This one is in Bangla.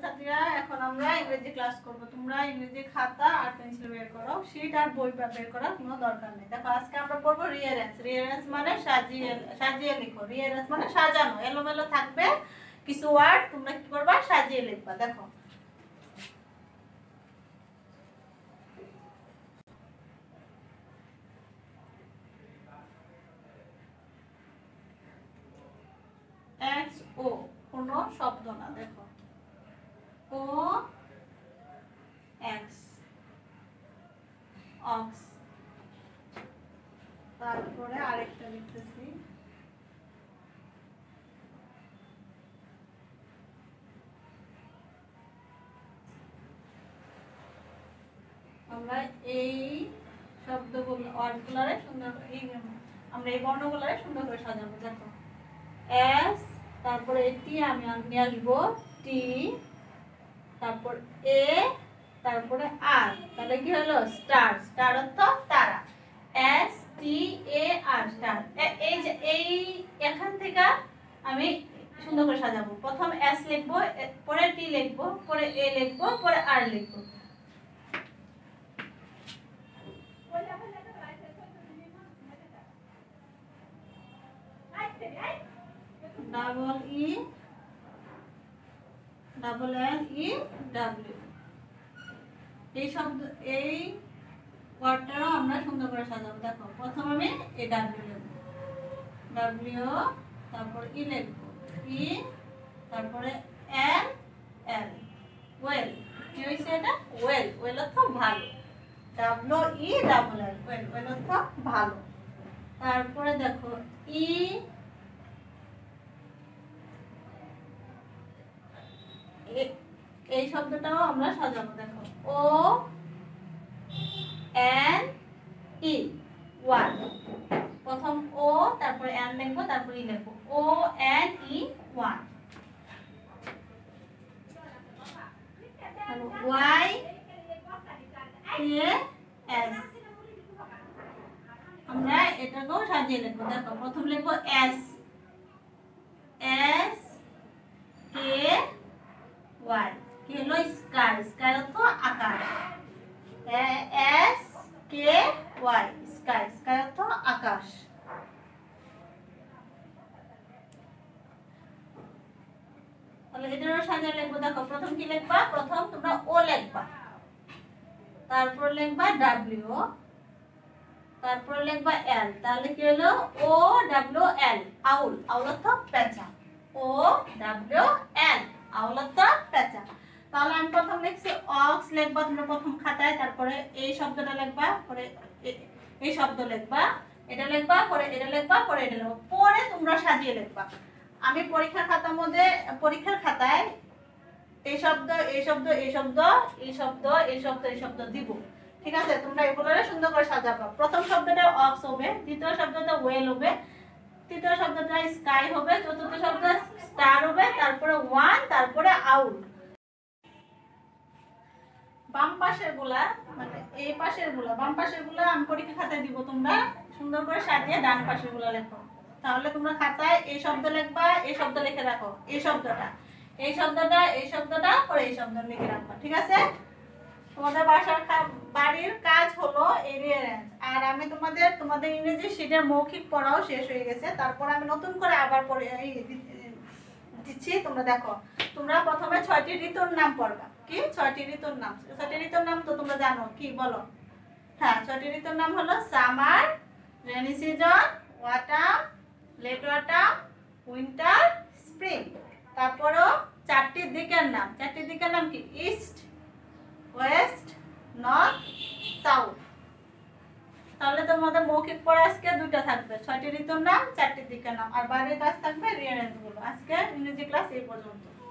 ছাত্রছাত্রীরা, এখন আমরা ইংরেজি ক্লাস করব। তোমরা ইংরেজি খাতা আর পেন্সিল বের করো, শীট আর বই বের করার কোনো দরকার নেই। দেখো আজকে আমরা পড়ব রিয়ারেন্স। রিয়ারেন্স মানে সাজিয়ে সাজিয়ে লিখো। রিয়ারেন্স মানে সাজানো, এলোমেলো থাকবে কিছু ওয়ার্ড, তোমরা কি করবা, সাজিয়ে লিখবা। দেখো এক্স ও কোনো শব্দ না। দেখো ও এক্স, অক্স। তারপরে আরেকটা লিখতেছি, আমরা এই শব্দগুলো ওয়ার্ডগুলোরে সুন্দর আমরা এই বর্ণগুলোরে সুন্দর করে সাজাবো। দেখো এস, তারপরে টি আমি নিয়ে আসবো টি, তারপর এ, তারপরে আর, তাহলে কি হলো স্টার। স্টার অর্থ তারা। S T A R, star. এই যে এই এখান থেকে আমি সুন্দর করে সাজাবো। প্রথম এস লিখবো, পরে টি লিখবো, পরে এ লিখবো, পরে আর লিখবো। Double E double L E W, এই শব্দ এই ওয়ার্ডটারও আমরা সুন্দর করে সাজাবো। দেখো প্রথম আমি এ ডাব্লিউ লিখবো, ডাব্লিউ, তারপর ই লিখবো ই, তারপরে এল এল, ওয়েল। কি হয়েছে এটা? ওয়েল। ওয়েল অর্থ ভালো। W E double L, well. Well অর্থ ভালো। তারপরে দেখো ই, এই শব্দটাও আমরা সাজাবো। দেখো ও এন ই, ওয়ান। প্রথম ও, তারপরে এন লিখবো, তারপরে ই লিখবো, O N E, one. Y A S, আমরা এটাকেও সাজিয়ে লিখবো। দেখো প্রথম লিখবো এস, এস কে ওয়াই, কি হলো স্কাই। স্কাই অর্থ আকাশ। S K Y, sky. Sky অর্থ আকাশ। তাহলে এটারও সাজিয়ে লিখবো। দেখো প্রথম কি লিখবা, প্রথম তোমরা ও লিখবা, তারপর লিখবা ডাব্লিউ, তারপর লিখবা এল। তাহলে কি হলো ও ডাব্লিউ এল, আউল। আউল অর্থ পেঁচা। ও ডাব্লিউ এল, আউল অর্থ পেঁচা। তাহলে আমি প্রথম লিখছি অক্স লিখবা তোমরা প্রথম খাতায়, তারপরে এই শব্দটা লিখবা, পরে এই শব্দ লিখবা, এটা লিখবা, পরে এটা লিখবা, পরে এটা লিখবা, পরে তোমরা সাজিয়ে লিখবা। আমি পরীক্ষার খাতার মধ্যে, পরীক্ষার খাতায় এই শব্দ, এই শব্দ, এই শব্দ, এই শব্দ, এই শব্দ, এই শব্দ দিব। ঠিক আছে, তোমরা এগুলো সুন্দর করে সাজাবা। প্রথম শব্দটা অক্স হবে, দ্বিতীয় শব্দটা ওয়েল হবে, তৃতীয় শব্দটা স্কাই হবে, চতুর্থ শব্দ স্টার হবে, তারপরে ওয়ান, তারপরে আউট। বাম পাশের গুলা, মানে এই পাশের গুলা, বাম পাশের গুলা আমি পরীক্ষা খাতায় দিব, তোমরা সুন্দর করে সাজিয়ে ডান পাশের গুলা লেখো। তাহলে তোমরা খাতায় এই শব্দ লিখবা, এই শব্দ লিখে রাখো, এই শব্দটা, এই শব্দটা, এই শব্দটা, পরে এই শব্দ লিখে রাখবা। ঠিক আছে, তোমাদের বাড়ির কাজ হলো এই রিয়ারেঞ্জ। আর আমি তোমাদের ইংরেজি শীটের মৌখিক পড়াও শেষ হয়ে গেছে, তারপর আমি নতুন করে আবার পড়ে দিচ্ছি। তোমরা দেখো, তোমরা প্রথমে 6টি ঋতুর নাম পড়বা। কি 6টি ঋতুর নাম? 6টি ঋতুর নাম তো তোমরা জানো, কি বলো? হ্যাঁ, 6টি ঋতুর নাম হলো summer, rainy season, autumn, late autumn, winter, spring. তারপরও 4টি দিকের নাম। 4টি দিকের নাম কি? East, west, north, south. তাহলে তোমাদের মৌখিক পড়া আজকে 2টা থাকবে, 6টি ঋতুর নাম, 4টি দিকের নাম, আর বাইরের কাজ থাকবে রিয়ারেঞ্জ গুলো। আজকে ইংরেজি ক্লাস এই পর্যন্ত।